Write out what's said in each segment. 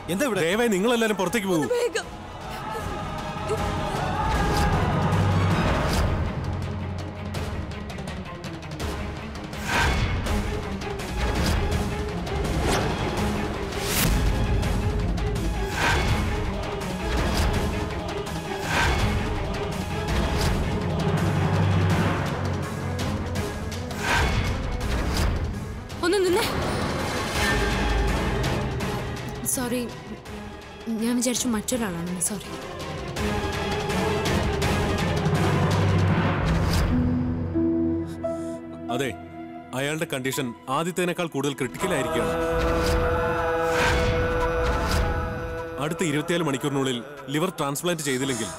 എന്താ ഇവിടെ? ദയവായി നിങ്ങളെല്ലാരും പുറത്തേക്ക് പോകും. ഒന്ന് നിന്നേ. സോറി, ഞാൻ വിചാരിച്ചു മറ്റൊരാളാണെന്ന്. സോറി. അതെ, അയാളുടെ കണ്ടീഷൻ ആദ്യത്തേനേക്കാൾ കൂടുതൽ ക്രിട്ടിക്കൽ ആയിരിക്കുകയാണ്. അടുത്ത 24 മണിക്കൂറിനുള്ളിൽ ലിവർ ട്രാൻസ്പ്ലാന്റ് ചെയ്തില്ലെങ്കിൽ.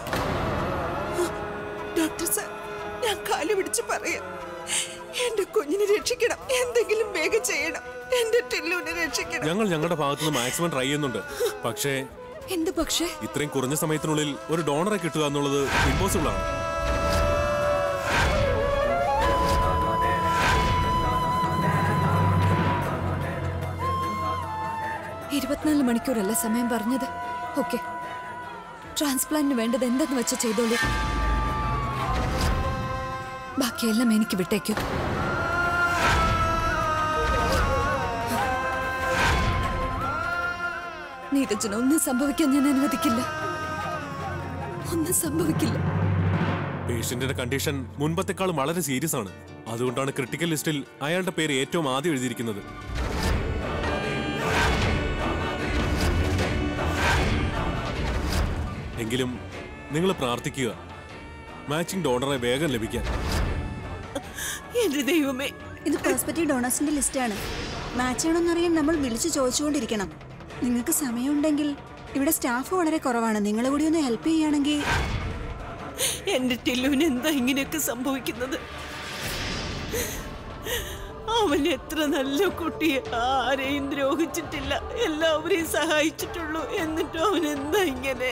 ഡോക്ടർ സാർ, ഞാൻ കാല് പിടിച്ച് പറയാം, എന്റെ കുഞ്ഞിനെ രക്ഷിക്കണം. എന്തെങ്കിലും വേഗം ചെയ്യണം. എന്റെ ടില്ലുവിനെ രക്ഷിക്കണം. ഞങ്ങൾ ഞങ്ങളുടെ ഭാഗത്തുനിന്ന് മാക്സിമം ട്രൈ ചെയ്യുന്നുണ്ട്. പക്ഷേ എന്ത് പക്ഷേ? ഇത്രയും കുറഞ്ഞ സമയത്തിനുള്ളിൽ ഒരു ഡോണറെ കിട്ടുക എന്നുള്ളത് ഇമ്പോസിബിൾ ആണ്. മണിക്കൂറല്ല സമയം പറഞ്ഞത്. ഓക്കെ, ട്രാൻസ്പ്ലാന്റിന് വേണ്ടത് എന്തെന്ന് വെച്ച് ചെയ്തോളൂ. ബാക്കിയെല്ലാം എനിക്ക് വിട്ടേക്കൂ. നീരജന് ഒന്നും സംഭവിക്കാൻ ഞാൻ അനുവദിക്കില്ല. ഒന്നും സംഭവിക്കില്ല. പേഷ്യന്റിന്റെ കണ്ടീഷൻ മുൻപത്തെക്കാളും വളരെ സീരിയസ് ആണ്. അതുകൊണ്ടാണ് ക്രിട്ടിക്കൽ ലിസ്റ്റിൽ അയാളുടെ പേര് ഏറ്റവും ആദ്യം എഴുതിയിരിക്കുന്നത്. എങ്കിലും നിങ്ങൾ പ്രാർത്ഥിക്കുക, മാച്ചിങ് ഡോണറെ വേഗം ലഭിക്കാൻ. എന്റെ ദൈവമേ, ഇത് പ്രോസ്പെക്റ്റീവ് ഡോണേഴ്സിന്റെ ലിസ്റ്റാണ്. മാച്ച് ചെയ്യണമെന്നറിയാൻ നമ്മൾ വിളിച്ചു ചോദിച്ചുകൊണ്ടിരിക്കണം. നിങ്ങൾക്ക് സമയമുണ്ടെങ്കിൽ ഇവിടെ സ്റ്റാഫ് വളരെ കുറവാണ്. നിങ്ങൾ കൂടി ഒന്ന് ഹെൽപ്പ് ചെയ്യുകയാണെങ്കിൽ. എന്റെ ടില്ലുവിന് എന്താ ഇങ്ങനെയൊക്കെ സംഭവിക്കുന്നത്? അവൻ എത്ര നല്ല കുട്ടിയെ, ആരെയും ദ്രോഹിച്ചിട്ടില്ല, എല്ലാവരെയും സഹായിച്ചിട്ടുള്ളൂ. എന്നിട്ടും അവൻ എന്താ ഇങ്ങനെ?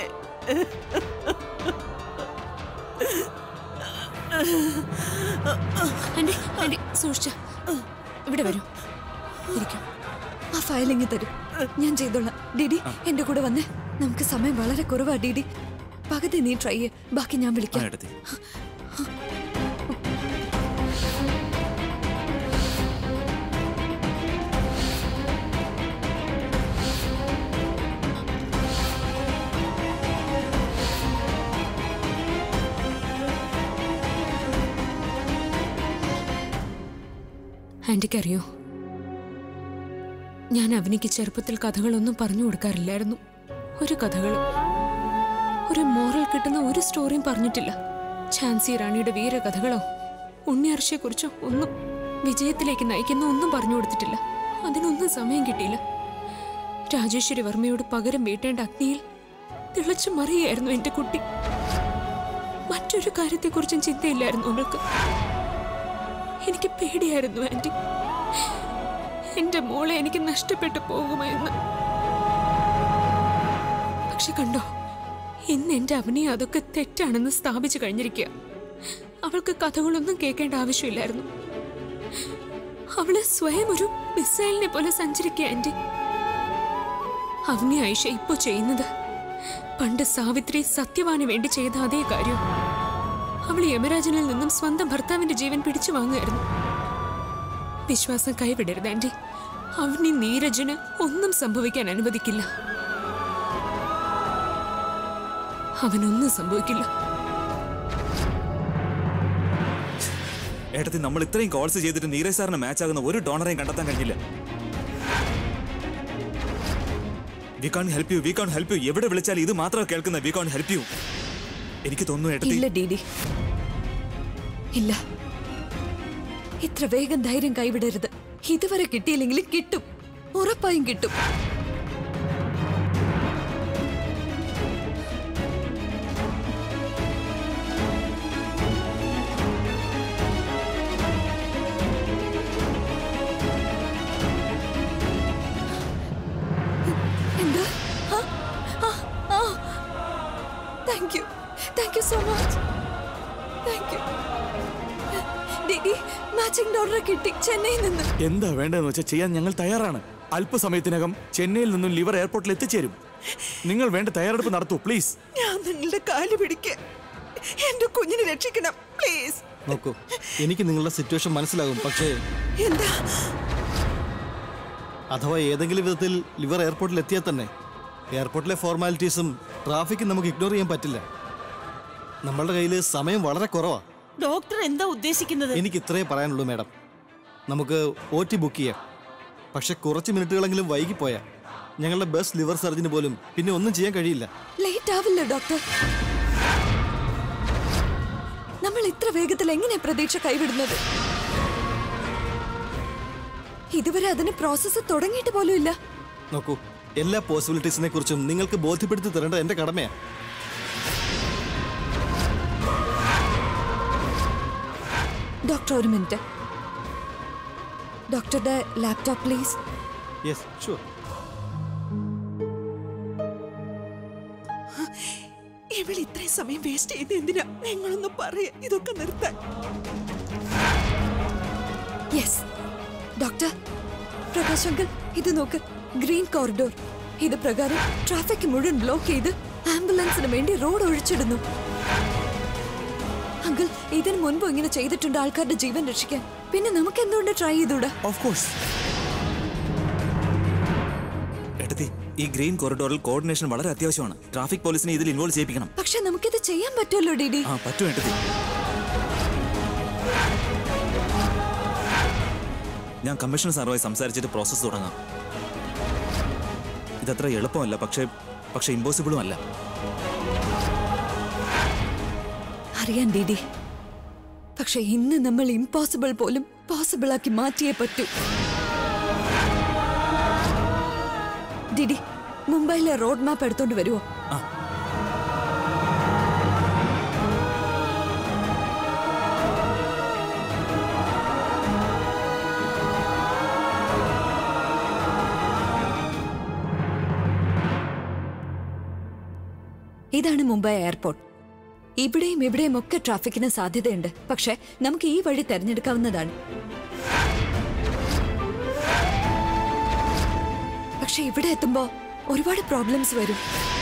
സൂക്ഷിച്ച ഇവിടെ വരൂ, ഇരിക്കും. ആ ഫയലിങ് തരും, ഞാൻ ചെയ്തോളാം. ഡിഡി എന്റെ കൂടെ വന്നേ. നമുക്ക് സമയം വളരെ കുറവാ ഡിഡി. പകുതി നീ ട്രൈ ചെയ്യ്, ബാക്കി ഞാൻ വിളിക്കാം. ആന്റിക്കറിയോ, ഞാൻ അവനിക്ക് ചെറുപ്പത്തിൽ കഥകളൊന്നും പറഞ്ഞു കൊടുക്കാറില്ലായിരുന്നു. ഒരു കഥകളും, ഒരു മോറൽ കിട്ടുന്ന ഒരു സ്റ്റോറിയും പറഞ്ഞിട്ടില്ല. ഝാൻസി റാണിയുടെ വീരകഥകളോ ഉണ്ണിയർച്ചയെക്കുറിച്ചോ ഒന്നും, വിജയത്തിലേക്ക് നയിക്കുന്ന ഒന്നും പറഞ്ഞു കൊടുത്തിട്ടില്ല. അതിനൊന്നും സമയം കിട്ടിയില്ല. രാജേശ്വരി വർമ്മയോട് പകരം വീട്ടേണ്ട അഗ്നിയിൽ തിളച്ചു മറിയായിരുന്നു എന്റെ കുട്ടി. മറ്റൊരു കാര്യത്തെക്കുറിച്ചും ചിന്തയില്ലായിരുന്നു അവൾക്ക്. എനിക്ക് പേടിയായിരുന്നു ആന്റി, എന്റെ മോളെ എനിക്ക് നഷ്ടപ്പെട്ടു പോകുമെന്ന്. പക്ഷെ കണ്ടോ, ഇന്ന് എന്റെ അഭിനയം അതൊക്കെ തെറ്റാണെന്ന് സ്ഥാപിച്ചു കഴിഞ്ഞിരിക്കുക. അവൾക്ക് കഥകളൊന്നും കേൾക്കേണ്ട ആവശ്യമില്ലായിരുന്നു. അവള് സ്വയം ഒരു മിസൈലിനെ പോലെ സഞ്ചരിക്കുക ആന്റി. അവനി ആയിഷ ഇപ്പോ ചെയ്യുന്നത് പണ്ട് സാവിത്രി സത്യവാന് വേണ്ടി ചെയ്ത അതേ കാര്യം. അവൾ യമരാജനിൽ നിന്നും സ്വന്തം ഭർത്താവിന്റെ ജീവൻ പിടിച്ചു വാങ്ങുമായിരുന്നു. വിശ്വാസം കൈവിടരുത് ആന്റി. അവനി നീരജന് ഒന്നും സംഭവിക്കാൻ അനുവദിക്കില്ല. അവനൊന്നും സംഭവിക്കില്ല. ഏട്ടത്തി, നമ്മൾ ഇത്രയും കോൾസ് ചെയ്തിട്ട് നീരജ് സാറിന് മാച്ച് ആകുന്ന ഒരു ഡോണറേയും കണ്ടെത്താൻ കഴിഞ്ഞില്ല. We can help you, we can help you. എവിടെ വിളിച്ചാലും ഇത് മാത്രമേ കേൾക്കുന്ന വി കാൻ ഹെൽപ്പ് യു. എനിക്ക് തോന്നുന്നു ഏട്ടത്തി. ഇല്ല ഡിഡി, ഇല്ല. ഇത്ര വേഗം ധൈര്യം കൈവിടരുത്. ഇതുവരെ കിട്ടിയില്ലെങ്കിലും കിട്ടും, ഉറപ്പായും കിട്ടും. എന്താ? Thank you so much. Thank you ഡിഡി. മാച്ചിങ് ഡോണറെ കിട്ടി ചെന്നൈയിൽ നിന്ന്. എന്താ വേണ്ടതെന്ന് വെച്ചാൽ ചെയ്യാൻ ഞങ്ങൾ തയ്യാറാണ്. അല്പസമയത്തിനകം ചെന്നൈയിൽ നിന്നും ലിവർ എയർപോർട്ടിൽ എത്തിച്ചേരും. നിങ്ങൾ വേണ്ട തയ്യാറെടുപ്പ് നടത്തൂ പ്ലീസ്. ഞാൻ നിങ്ങളുടെ കാല് പിടിക്ക, എന്റെ കുഞ്ഞിനെ രക്ഷിക്കണം പ്ലീസ്. നോക്കൂ, എനിക്ക് നിങ്ങളുടെ സിറ്റുവേഷൻ മനസ്സിലാകും. പക്ഷേ എന്താ? അഥവാ ഏതെങ്കിലും വിധത്തിൽ ലിവർ എയർപോർട്ടിൽ എത്തിയാൽ തന്നെ എയർപോർട്ടിലെ ഫോർമാലിറ്റീസും ട്രാഫിക്കും നമുക്ക് ഇഗ്നോർ ചെയ്യാൻ പറ്റില്ല. നമ്മളുടെ കയ്യിൽ സമയം വളരെ കുറവാ. ഡോക്ടർ എന്താ ഉദ്ദേശിക്കുന്നത്? എനിക്ക് ഇത്രേ പറയാനുള്ളൂ മാഡം. നമുക്ക് OT ബുക്ക് ചെയ്യാം. പക്ഷെ കുറച്ച് മിനിറ്റുകളെങ്കിലും വൈകിപ്പോയാൽ ഞങ്ങളുടെ ബെസ്റ്റ് ലിവർ സർജന് പോലും പിന്നെ ഒന്നും ചെയ്യാൻ കഴിയില്ല. ലേറ്റ് ആവില്ല ഡോക്ടർ. നമ്മൾ ഇത്ര വേഗത്തിൽ എങ്ങനെ പ്രതീക്ഷ കൈവിടുന്നത്? ഇതുവരെ അതിന് പ്രോസസ്സ് തുടങ്ങിയിട്ട് പോലും ഇല്ല. നോക്കൂ, എല്ലാ പോസിബിലിറ്റീസിനെ കുറിച്ചും നിങ്ങൾക്ക് ബോധ്യപ്പെടുത്തി തരേണ്ടത് എന്റെ കടമയാണ്. ഡോക്ടർ ഒരു മിനിറ്റ്. ഡോക്ടറുടെ ലാപ്ടോപ്പ് പ്ലീസ്. Yes sure. ഇവൾ ഇത്രയും സമയം വേസ്റ്റ് ചെയ്ത് എന്തിനാ? നിങ്ങളൊന്ന് പറയാ ഇതൊക്കെ നിർത്താൻ. Yes doctor. പ്രകാശ് അങ്കിൾ, ഇത് നോക്ക്, ഗ്രീൻ കോറിഡോർ. ഇത് പ്രകാരം ട്രാഫിക് മുഴുവൻ ബ്ലോക്ക് ചെയ്ത് ആംബുലൻസിന് വേണ്ടി റോഡ് ഒഴിച്ചിടുന്നു. അങ്കിൾ, ഇതിനു മുൻപ് ഇങ്ങനെ ചെയ്തിട്ടുണ്ട് ആൾക്കാരുടെ ജീവൻ രക്ഷിക്കാൻ. പിന്നെ നമുക്ക് എന്തുകൊണ്ട് ട്രൈ ചെയ്തൂടാ? Of course. എടുത്തി, ഈ ഗ്രീൻ കോറിഡോറിൽ കോർഡിനേഷൻ വളരെ അത്യാവശ്യമാണ്. ട്രാഫിക് പോലീസിനെ ഇതിൽ ഇൻവോൾവ് ചെയ്യിപ്പിക്കണം. പക്ഷെ നമുക്കിത് ചെയ്യാൻ പറ്റുമല്ലോ ഡിഡി. ആ പറ്റും എടുത്തി. ഞാൻ കമ്മീഷണർ സാറുമായി സംസാരിച്ചിട്ട് പ്രോസസ്സ് തുടങ്ങാം. ഇതത്ര എളുപ്പമല്ല, പക്ഷെ ഇമ്പോസിബിളും അല്ല. അറിയാൻ ഡിഡി, പക്ഷെ ഇന്ന് നമ്മൾ ഇമ്പോസിബിൾ പോലും പോസിബിൾ ആക്കി മാറ്റിയേ പറ്റൂ. ഡിഡി, മുംബൈയിലെ റോഡ് മാപ്പ് എടുത്തോണ്ട് വരുമോ? ഇതാണ് മുംബൈ എയർപോർട്ട്. ഇവിടെയും ഇവിടെയും ഒക്കെ ട്രാഫിക്കിന് സാധ്യതയുണ്ട്. പക്ഷെ നമുക്ക് ഈ വഴി തെരഞ്ഞെടുക്കാവുന്നതാണ്. പക്ഷെ ഇവിടെ എത്തുമ്പോ ഒരുപാട് പ്രോബ്ലംസ് വരും.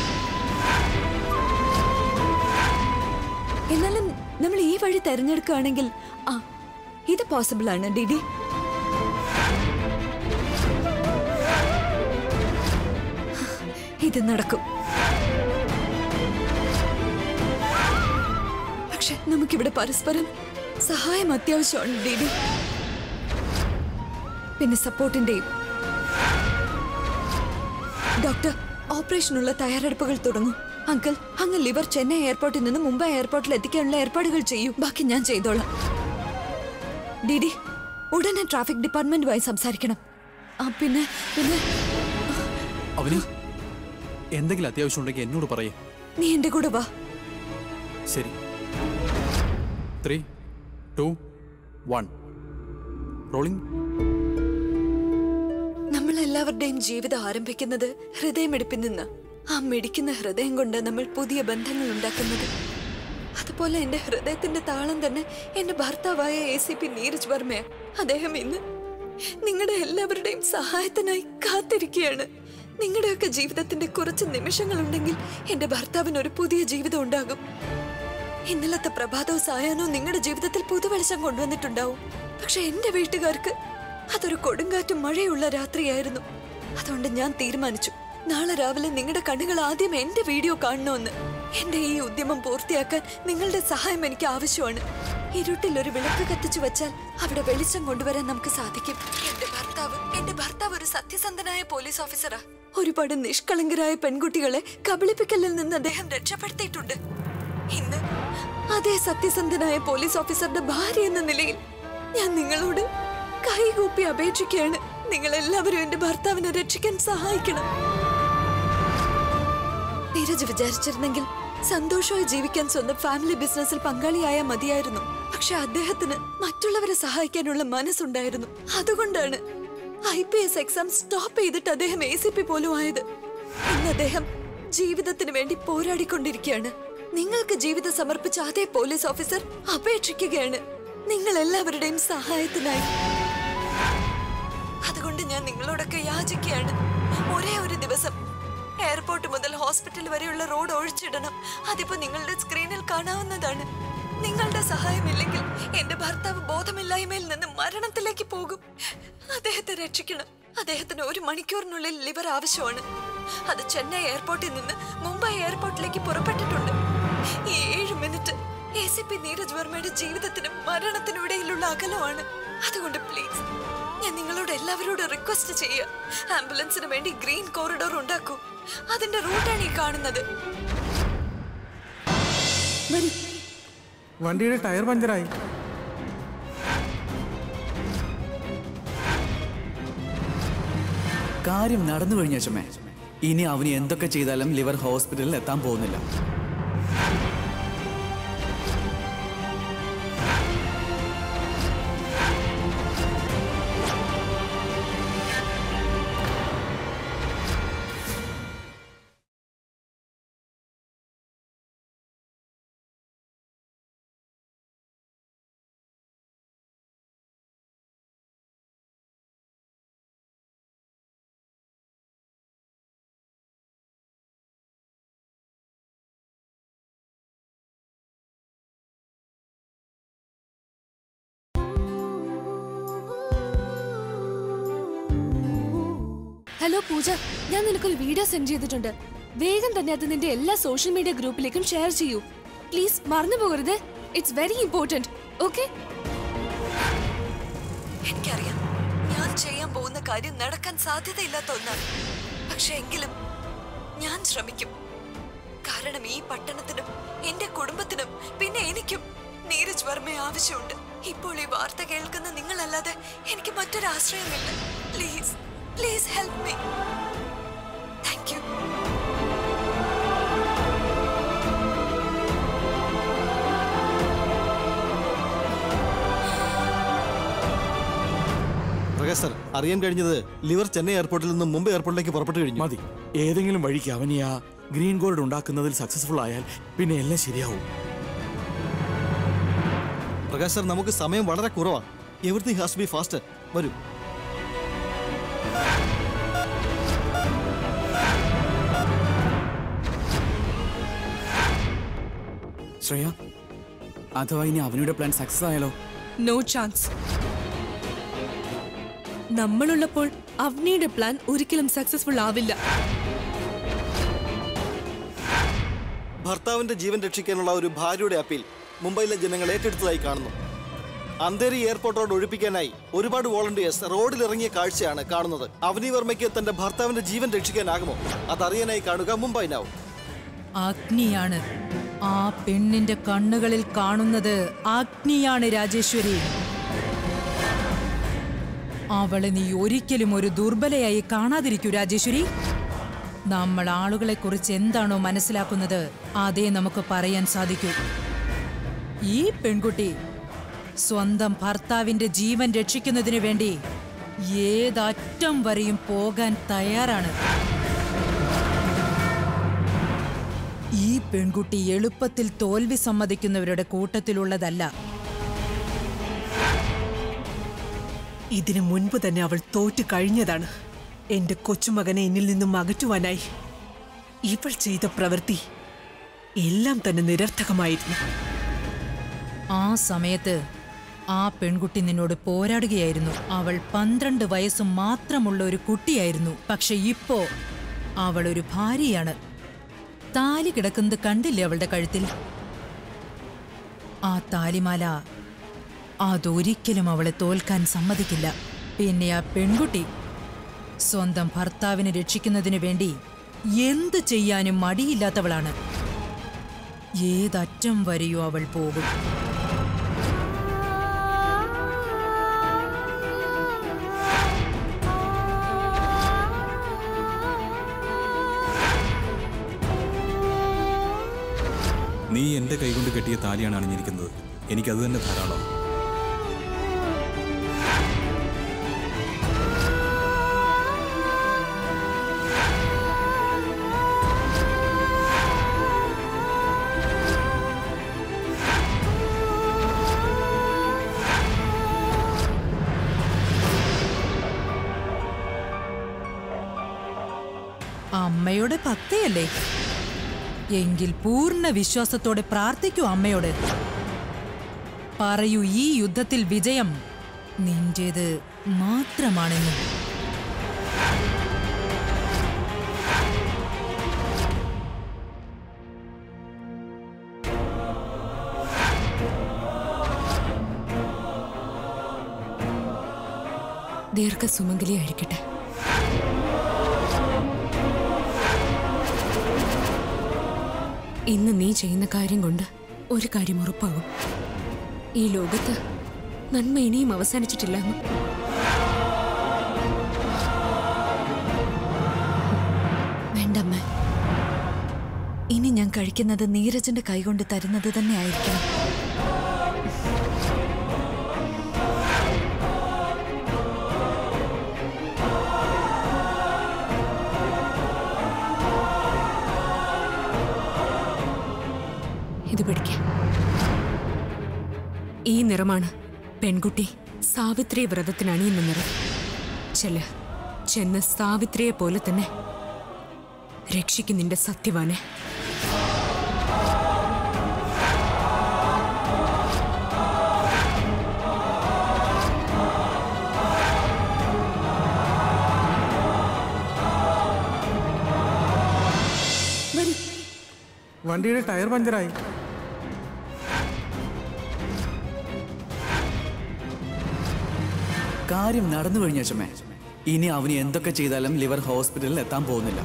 എന്നാലും നമ്മൾ ഈ വഴി തെരഞ്ഞെടുക്കുകയാണെങ്കിൽ ഇത് പോസിബിൾ ആണ് ഡിഡി. ഇത് നടക്കും. പക്ഷെ നമുക്കിവിടെ പരസ്പരം സഹായം അത്യാവശ്യമാണ് ഡിഡി. പിന്നെ സപ്പോർട്ടിന്റെയും. ഡോക്ടർ, ഓപ്പറേഷനുള്ള തയ്യാറെടുപ്പുകൾ തുടങ്ങും. അങ്കിൾ, അങ്ങ് ലിവർ ചെന്നൈ എയർപോർട്ടിൽ നിന്ന് മുംബൈ എയർപോർട്ടിൽ എത്തിക്കാനുള്ള ഏർപ്പാടുകൾ ചെയ്യൂ. ബാക്കി ഞാൻ ചെയ്തോളാം. ഡിഡി, ഉടനെ ട്രാഫിക് ഡിപ്പാർട്ട്മെന്റുമായി സംസാരിക്കണം. പിന്നെ അവനി, എന്തെങ്കിലും അത്യാവശ്യം ഉണ്ടെങ്കിൽ എന്നോട് പറയേ. നീ എന്റെ കൂടെ വാ. ശരി. 3, 2, 1 റോളിംഗ്. നമ്മളെല്ലാവരുടെയും ജീവിതം ആരംഭിക്കുന്നത് ഹൃദയമിടിപ്പിൽ നിന്ന്. ആ മിടിക്കുന്ന ഹൃദയം കൊണ്ട് നമ്മൾ പുതിയ ബന്ധങ്ങൾ ഉണ്ടാക്കുന്നത്. അതുപോലെ എന്റെ ഹൃദയത്തിന്റെ താളം തന്നെ എന്റെ ഭർത്താവായ ACP നീരജ് വർമ്മ. അദ്ദേഹം ഇന്ന് നിങ്ങളുടെ എല്ലാവരുടെയും സഹായത്തിനായി കാത്തിരിക്കുകയാണ്. നിങ്ങളുടെയൊക്കെ ജീവിതത്തിന്റെ കുറച്ച് നിമിഷങ്ങളുണ്ടെങ്കിൽ എന്റെ ഭർത്താവിന് ഒരു പുതിയ ജീവിതം ഉണ്ടാകും. ഇന്നലത്തെ പ്രഭാതവും സായാഹ്നവും നിങ്ങളുടെ ജീവിതത്തിൽ പുതുവെളിച്ചം കൊണ്ടുവന്നിട്ടുണ്ടാവും. പക്ഷെ എന്റെ വീട്ടുകാർക്ക് അതൊരു കൊടുങ്കാറ്റും മഴയുള്ള രാത്രിയായിരുന്നു. അതുകൊണ്ട് ഞാൻ തീരുമാനിച്ചു, നാളെ രാവിലെ നിങ്ങളുടെ കണ്ണുകൾ ആദ്യം എന്റെ വീഡിയോ കാണണമെന്ന്. എന്റെ ഈ ഉദ്യമം പൂർത്തിയാക്കാൻ നിങ്ങളുടെ സഹായം എനിക്ക് ആവശ്യമാണ്. ഇരുട്ടിൽ ഒരു വിളക്ക് കത്തിച്ചു വെച്ചാൽ അവിടെ വെളിച്ചം കൊണ്ടുവരാൻ നമുക്ക് സാധിക്കും. എന്റെ ഭർത്താവ് ഒരു സത്യസന്ധനായ പോലീസ് ഓഫീസറാ. ഒരുപാട് നിഷ്കളങ്കരായ പെൺകുട്ടികളെ കബളിപ്പിക്കലിൽ നിന്ന് അദ്ദേഹം രക്ഷപ്പെടുത്തിയിട്ടുണ്ട്. ഇന്ന് അതേ സത്യസന്ധനായ പോലീസ് ഓഫീസറുടെ ഭാര്യ എന്ന നിലയിൽ ഞാൻ നിങ്ങളോട് കൈകൂപ്പി അപേക്ഷിക്കുകയാണ്. നിങ്ങൾ എല്ലാവരും എന്റെ ഭർത്താവിനെ രക്ഷിക്കാൻ സഹായിക്കണം. നീരജ് വിചാരിച്ചിരുന്നെങ്കിൽ സന്തോഷമായി ജീവിക്കാൻ സ്വന്തം ഫാമിലി ബിസിനസ്സിൽ പങ്കാളിയായാൽ മതിയായിരുന്നു. പക്ഷെ അദ്ദേഹത്തിന് മറ്റുള്ളവരെ സഹായിക്കാനുള്ള മനസ്സുണ്ടായിരുന്നു. അതുകൊണ്ടാണ് IPS എക്സാം സ്റ്റോപ്പ് ചെയ്തിട്ട് അദ്ദേഹം ACP പോലും ആയത്. ഇന്ന് അദ്ദേഹം ജീവിതത്തിന് വേണ്ടി പോരാടിക്കൊണ്ടിരിക്കുകയാണ്. നിങ്ങൾക്ക് ജീവിതം സമർപ്പിച്ച അതേ പോലീസ് ഓഫീസർ അപേക്ഷിക്കുകയാണ് നിങ്ങൾ എല്ലാവരുടെയും സഹായത്തിനായി. അതുകൊണ്ട് ഞാൻ നിങ്ങളോടൊക്കെ യാചിക്കുകയാണ്, ഒരേ ഒരു ദിവസം എയർപോർട്ട് മുതൽ ഹോസ്പിറ്റൽ വരെയുള്ള റോഡ് ഒഴിച്ചിടണം. അതിപ്പോ നിങ്ങളുടെ സ്ക്രീനിൽ കാണാവുന്നതാണ്. നിങ്ങളുടെ സഹായമില്ലെങ്കിൽ എന്റെ ഭർത്താവ് ബോധമില്ലായ്മയിൽ നിന്ന് മരണത്തിലേക്ക് പോകും. അദ്ദേഹത്തെ രക്ഷിക്കണം. അദ്ദേഹത്തിന് 1 മണിക്കൂറിനുള്ളിൽ ലിവർ ആവശ്യമാണ്. അത് ചെന്നൈ എയർപോർട്ടിൽ നിന്ന് മുംബൈ എയർപോർട്ടിലേക്ക് പുറപ്പെട്ടിട്ടുണ്ട്. ഈ 7 മിനിറ്റ് ACP നീരജ് വർമ്മയുടെ ജീവിതത്തിനും മരണത്തിനും ഇടയിലുള്ള അകലമാണ്. അതുകൊണ്ട് പ്ലീസ്, ഞാൻ നിങ്ങളോട് എല്ലാവരോടും റിക്വസ്റ്റ് ചെയ്യുക, ആംബുലൻസിന് വേണ്ടി ഗ്രീൻ കോറിഡോർ ഉണ്ടാക്കൂ. അതിന്റെ റൂട്ടാണ് ഈ കാണുന്നത്. വണ്ടിയുടെ ടയർ പഞ്ചറായി. കാര്യം നടന്നു കഴിഞ്ഞ ചുമേ, ഇനി അവന് എന്തൊക്കെ ചെയ്താലും ലിവർ ഹോസ്പിറ്റലിൽ എത്താൻ പോകുന്നില്ല. ഹലോ പൂജ, ഞാൻ നിനക്കൊരു വീഡിയോ സെൻഡ് ചെയ്തിട്ടുണ്ട്. വേഗം തന്നെ അത് നിന്റെ എല്ലാ സോഷ്യൽ മീഡിയ ഗ്രൂപ്പിലേക്കും ഷെയർ ചെയ്യൂ. പ്ലീസ് മറന്നു പോകരുത്. It's very important. ഓക്കെ? എനിക്കറിയാം ഞാൻ ചെയ്യാൻ പോകുന്ന കാര്യം നടക്കാൻ സാധ്യതയില്ലാത്ത ഒന്നാണ്. പക്ഷെ എങ്കിലും ഞാൻ ശ്രമിക്കും. കാരണം ഈ പട്ടണത്തിനും എന്റെ കുടുംബത്തിനും പിന്നെ എനിക്കും നീരജ് വർമ്മയെ ആവശ്യമുണ്ട്. ഇപ്പോൾ ഈ വാർത്ത കേൾക്കുന്ന നിങ്ങളല്ലാതെ എനിക്ക് മറ്റൊരു ആശ്രയമില്ല. Please please help me. Thank you. Prakash sir, അറിയാൻ കഴിഞ്ഞത് ലിവർ ചെന്നൈ എയർപോർട്ടിൽ നിന്നും മുംബൈ എയർപോർട്ടിലേക്ക് പുറപ്പെട്ടു കഴിഞ്ഞു. മതി. ഏതെങ്കിലും വഴിക്ക് അവനെ ആ ഗ്രീൻ ഗോൾഡ് ഉണ്ടാക്കുന്നതിൽ സക്സസ്ഫുൾ ആയാൽ പിന്നെ എല്ലാം ശരിയാവും. പ്രകാശ് സർ, നമുക്ക് സമയം വളരെ കുറവാണ്. Everything has to be faster. വരൂ. ശ്രേയ, അഥവാ ഇനി അവനുടെ പ്ലാൻ സക്സസ് ആയാലോ? No chance. നമ്മളുള്ളപ്പോൾ അവനിയുടെ പ്ലാൻ ഒരിക്കലും സക്സസ്ഫുൾ ആവില്ല. ഭർത്താവിന്റെ ജീവൻ രക്ഷിക്കാനുള്ള ഒരു ഭാര്യയുടെ അപ്പീൽ മുംബൈയിലെ ജനങ്ങൾ ഏറ്റെടുത്തതായി കാണുന്നു. അന്തേരി എയർപോർട്ട് റോഡ് ഒഴിപ്പിക്കാനായി ഒരുപാട് വോളണ്ടിയേഴ്സ് റോഡിൽ ഇറങ്ങിയ കാഴ്ചയാണ് കാണുന്നത്. അവനി വർമ്മയ്ക്ക് തന്റെ ഭർത്താവിന്റെ ജീവൻ രക്ഷിക്കാനാകുമോ? അതറിയാനായി കാണുക മുംബൈ നൗ. അഗ്നിയാണ് ആ പെണ്ണിന്റെ കണ്ണുകളിൽ കാണുന്നത്. അഗ്നിയാണ് രാജേശ്വരി. അവളെ നീ ഒരിക്കലും ഒരു ദുർബലയായി കാണാതിരിക്കൂ രാജേശ്വരി. നമ്മൾ ആളുകളെ കുറിച്ച് എന്താണോ മനസ്സിലാക്കുന്നത് അതേ നമുക്ക് പറയാൻ സാധിക്കൂ. ഈ പെൺകുട്ടി സ്വന്തം ഭർത്താവിന്റെ ജീവൻ രക്ഷിക്കുന്നതിന് വേണ്ടി ഏതറ്റം വരെയും പോകാൻ തയ്യാറാണ്. ഈ പെൺകുട്ടി എളുപ്പത്തിൽ തോൽവി സമ്മതിക്കുന്നവരുടെ കൂട്ടത്തിലുള്ളതല്ല. ഇതിനു മുൻപ് തന്നെ അവൾ തോറ്റു കഴിഞ്ഞതാണ്. എന്റെ കൊച്ചുമകനെ എന്നിൽ നിന്നും അകറ്റുവാനായി ഇവൾ ചെയ്ത പ്രവൃത്തി എല്ലാം തന്നെ നിരർത്ഥകമായിരുന്നു. ആ സമയത്ത് ആ പെൺകുട്ടി നിന്നോട് പോരാടുകയായിരുന്നു. അവൾ 12 വയസ്സ് മാത്രമുള്ള ഒരു കുട്ടിയായിരുന്നു. പക്ഷെ ഇപ്പോ അവൾ ഒരു ഭാര്യയാണ്. താലി കിടക്കുന്നത് കണ്ടില്ലേ അവളുടെ കഴുത്തിൽ? ആ താലിമാല അതൊരിക്കലും അവളെ തോൽക്കാൻ സമ്മതിക്കില്ല. പിന്നെ ആ പെൺകുട്ടി സ്വന്തം ഭർത്താവിനെ രക്ഷിക്കുന്നതിന് വേണ്ടി എന്ത് ചെയ്യാനും മടിയില്ലാത്തവളാണ്. ഏതറ്റം വരെയോ അവൾ പോകും. നീ എന്റെ കൈകൊണ്ട് കെട്ടിയ താലിയാണ് അണിഞ്ഞിരിക്കുന്നത്. എനിക്കത് തന്നെ ധാരാളം. ആ അമ്മയുടെ ഭക്തയല്ലേ? എങ്കിൽ പൂർണ്ണ വിശ്വാസത്തോടെ പ്രാർത്ഥിക്കൂ അമ്മയോട്. പറയൂ, ഈ യുദ്ധത്തിൽ വിജയം നിന്റേത് മാത്രമാണെന്ന്. ദീർഘസുമംഗലിയായിരിക്കട്ടെ. ഇന്ന് നീ ചെയ്യുന്ന കാര്യം കൊണ്ട് ഒരു കാര്യം ഉറപ്പാകും. ഈ ലോകത്ത് നന്മ ഇനിയും അവസാനിച്ചിട്ടില്ല. വേണ്ടമ്മ, ഇനി ഞാൻ കഴിക്കുന്നത് നീരജന്റെ കൈകൊണ്ട് തരുന്നത് തന്നെ ആയിരിക്കണം. ഇത് പിടിക്കാം. ഈ നിറമാണ് പെൺകുട്ടി സാവിത്രി വ്രതത്തിന് അണിയുന്ന നിറം. ചെന്ന് സാവിത്രിയെ പോലെ തന്നെ രക്ഷിക്കും നിന്റെ സത്യവാനെ. വണ്ടിയുടെ ടയർ പഞ്ചറായി. കാര്യം നടന്നു കഴിഞ്ഞ അച്ഛമ്മേ. ഇനി അവന് എന്തൊക്കെ ചെയ്താലും ലിവർ ഹോസ്പിറ്റലിൽ എത്താൻ പോകുന്നില്ല.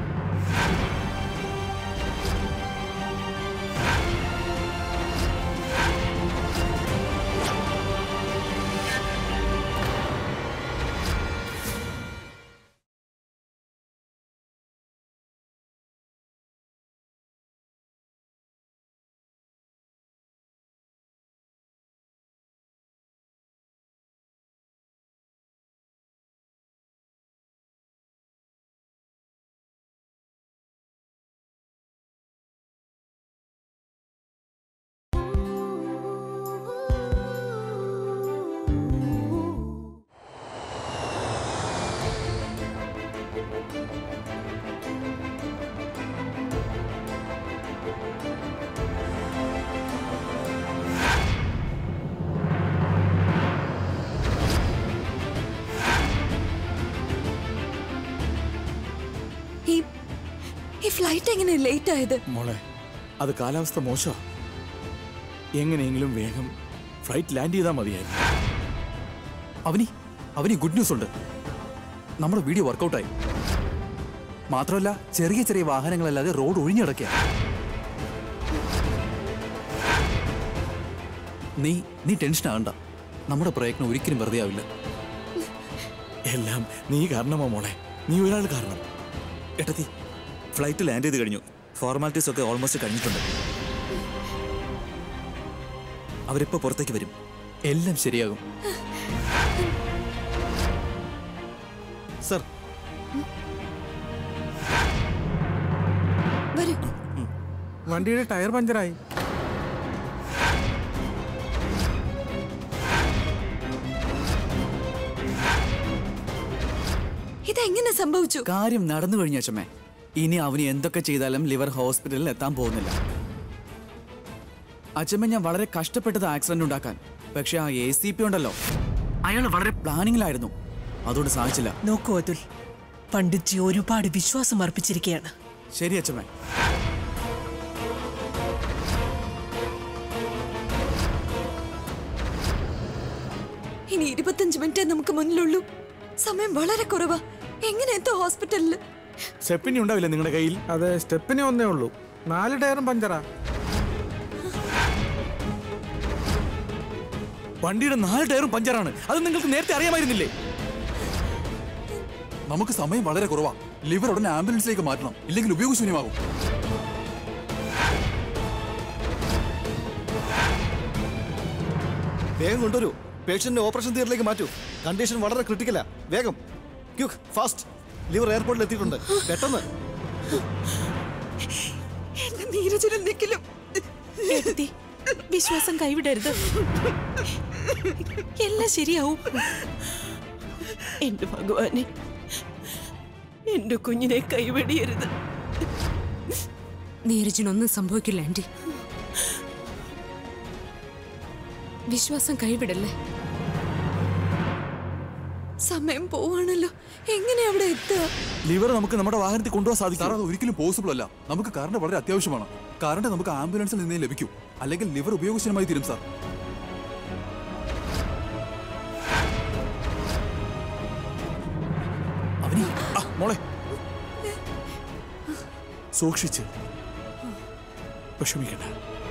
ഈ ഫ്ലൈറ്റ് എങ്ങനെ ലേറ്റ് ആയത്? മോളെ, അത് കാലാവസ്ഥ മോശമാ. എങ്ങനെയെങ്കിലും വേഗം ഫ്ലൈറ്റ് ലാൻഡ് ചെയ്താൽ മതിയായിരുന്നു. അവനി ഗുഡ് ന്യൂസ് ഉണ്ട്. നമ്മുടെ വീഡിയോ വർക്കൗട്ടായി. മാത്രമല്ല, ചെറിയ ചെറിയ വാഹനങ്ങളല്ലാതെ റോഡ് ഒഴിഞ്ഞടക്കുക. നീ ടെൻഷൻ ആകണ്ട. നമ്മുടെ പ്രയത്നം ഒരിക്കലും വെറുതെ ആവില്ല. എല്ലാം നീ കാരണമാ മോളെ. നീ ഒരാൾ കാരണം. ഏട്ടത്തി, ഫ്ലൈറ്റ് ലാൻഡ് ചെയ്ത് കഴിഞ്ഞു. ഫോർമാലിറ്റീസ് ഒക്കെ ഓൾമോസ്റ്റ് കഴിഞ്ഞിട്ടുണ്ട്. അവരിപ്പോ പുറത്തേക്ക് വരും. എല്ലാം ശരിയാകും. സർ, വണ്ടിയുടെ ടയർ പഞ്ചറായി. ഇതെങ്ങനെ സംഭവിച്ചു? കാര്യം നടന്നു കഴിഞ്ഞ അച്ഛമ്മേ. ഇനി അവന് എന്തൊക്കെ ചെയ്താലും ലിവർ ഹോസ്പിറ്റലിൽ എത്താൻ പോകുന്നില്ല. അച്ഛമ്മ, ഞാൻ വളരെ കഷ്ടപ്പെട്ടത് ആക്സിഡന്റ് ഉണ്ടാക്കാൻ. പക്ഷെ ആ ACP ഉണ്ടല്ലോ, അയാൾ വളരെ പ്ലാനിങ്ങിലായിരുന്നു. അതുകൊണ്ട് സാധിച്ചില്ല. നോക്കൂ അതുൽ, പണ്ഡിറ്റ്ജി ഒരുപാട് വിശ്വാസം അർപ്പിച്ചിരിക്കുകയാണ്. ശരി അച്ഛമ്മേ. ഇനി 25 മിനിറ്റേ നമുക്ക് മുന്നിലുള്ളൂ. സമയം വളരെ കുറവാ. എങ്ങനെ എത്തോ ഹോസ്പിറ്റലിൽ? സ്റ്റെപ്പിനി ഉണ്ടാവില്ല നിങ്ങളുടെ കയ്യിൽ? അതെ, സ്റ്റെപ്പിനി ഒന്നേ ഉള്ളൂ. 4 ടയറും പഞ്ചറാ. വണ്ടിയുടെ 4 ടയറും പഞ്ചറാണ്. അത് നിങ്ങൾക്ക് നേരത്തെ അറിയാമായിരുന്നില്ലേ? നമുക്ക് സമയം വളരെ കുറവാ. ലിവർ ഉടനെ ആംബുലൻസിലേക്ക് മാറ്റണം, ഇല്ലെങ്കിൽ ഉപയോഗശൂന്യമാകും. വേഗം കൊണ്ടുവരൂ. പേഷ്യന്റിനെ ഓപ്പറേഷൻ തിയേറ്ററിലേക്ക് മാറ്റൂ. കണ്ടീഷൻ വളരെ ക്രിട്ടിക്കലാ. വേഗം, ക്വിക്ക്, ഫാസ്റ്റ്. ലിവർ എയർപോർട്ടിൽ എത്തിയിട്ടുണ്ട്. പെട്ടെന്ന്. നീരജനെന്തെങ്കിലും വിശ്വാസം കൈവിടരുത്. എല്ലാം ശരിയാവും. എന്റെ ഭഗവാനെ, എന്റെ കുഞ്ഞിനെ കൈവെടിയരുത്. നീരജിനൊന്നും സംഭവിക്കില്ല ആന്റി. വിശ്വാസം കൈവിടല്ലേ. സമയം പോവാണല്ലോ, എങ്ങനെ അവിടെ എത്തുക? ലിവർ നമുക്ക് നമ്മുടെ വാഹനത്തിൽ കൊണ്ടുപോകാൻ സാധിക്കും. അത് ഒരിക്കലും പോസിബിൾ അല്ല. നമുക്ക് കറണ്ട് വളരെ അത്യാവശ്യമാണ്. കറണ്ട് നമുക്ക് ആംബുലൻസിൽ നിന്നേ ലഭിക്കൂ, അല്ലെങ്കിൽ ലിവർ ഉപയോഗശൂന്യമായി തീരും സാർ. മോളെ സൂക്ഷിച്ച്, വിഷമിക്കണ്ട.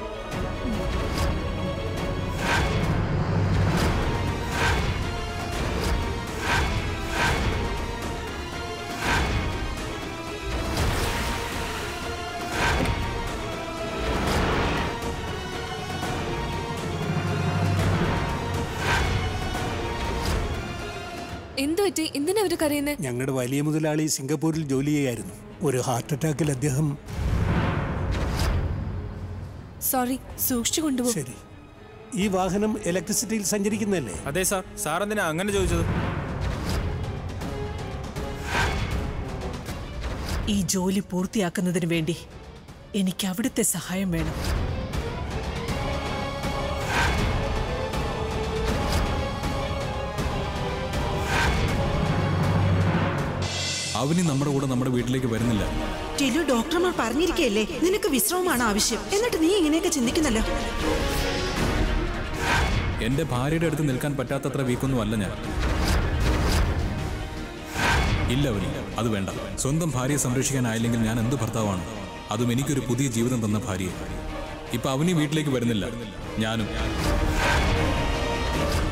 എന്തു പറ്റി? എന്തിനാ അവര് കരയുന്നത്? ഞങ്ങളുടെ വലിയ മുതലാളി സിംഗപ്പൂരിൽ ജോലി ചെയ്യായിരുന്നു. ഒരു ഹാർട്ട് അറ്റാക്കിൽ അദ്ദേഹം. സോറി, സൂക്ഷിച്ചു കൊണ്ടുപോകും. ശരി. ഈ വാഹനം ഇലക്ട്രിസിറ്റിയിൽ സഞ്ചരിക്കുന്നതല്ലേ? അതെ സാർ. സാർ എന്തിനാ അങ്ങനെ ചോദിച്ചത്? ഈ ജോലി പൂർത്തിയാക്കുന്നതിന് വേണ്ടി എനിക്ക് അവിടുത്തെ സഹായം വേണം. അവനി നമ്മുടെ കൂടെ നമ്മുടെ വീട്ടിലേക്ക് വരുന്നില്ല. ടിലു, ഡോക്ടർമാർ പറഞ്ഞിരിക്കയല്ലേ നിനക്ക് വിശ്രമമാണ് ആവശ്യം. എന്നിട്ട് നീ ഇങ്ങനെയൊക്കെ ചിന്തിക്കുന്നല്ലോ. എന്റെ ഭാര്യയുടെ അടുത്ത് നിൽക്കാൻ പറ്റാത്തത്ര വീക്കൊന്നും അല്ല ഞാൻ. ഇല്ല അവനി, അത് വേണ്ട. സ്വന്തം ഭാര്യയെ സംരക്ഷിക്കാനായില്ലെങ്കിൽ ഞാൻ എന്ത് ഭർത്താവാണ്? അതും എനിക്കൊരു പുതിയ ജീവിതം തന്ന ഭാര്യയെ. ഇപ്പൊ അവനി വീട്ടിലേക്ക് വരുന്നില്ല, ഞാനും.